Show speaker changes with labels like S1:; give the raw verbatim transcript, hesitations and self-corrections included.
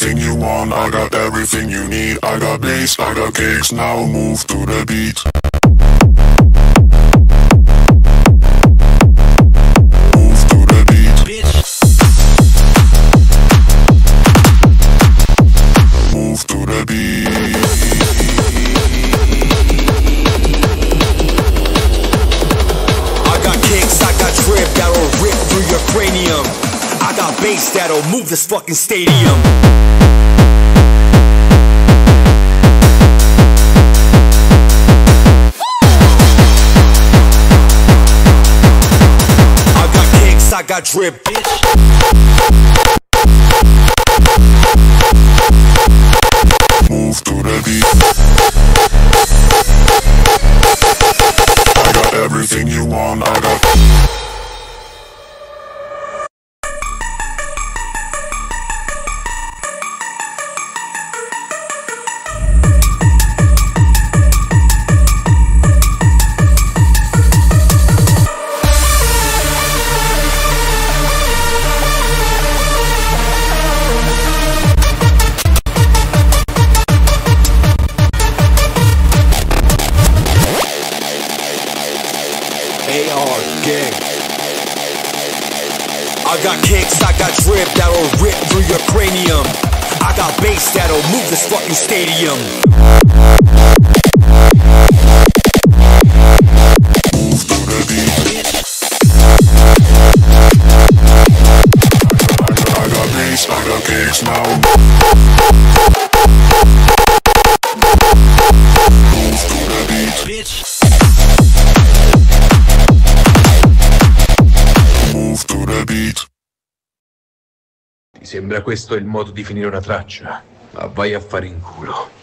S1: everything you want, I got everything you need. I got bass, I got kicks, now move to the beat. Move to the beat, bitch. Move to the beat.
S2: I got kicks, I got drip that'll rip through your cranium. I got bass that'll move this fucking stadium. I got kicks, I got drip, bitch.
S1: Move to the beat. I got everything you want, I got.
S2: A R gang. I got kicks, I got drip that'll rip through your cranium. I got bass that'll move this fucking stadium.
S1: Move to the beat. I got bass, I got kicks now. Move to the beat, bitch. Move to the beat.
S3: Ti sembra questo il modo di finire una traccia? Ma vai a fare in culo.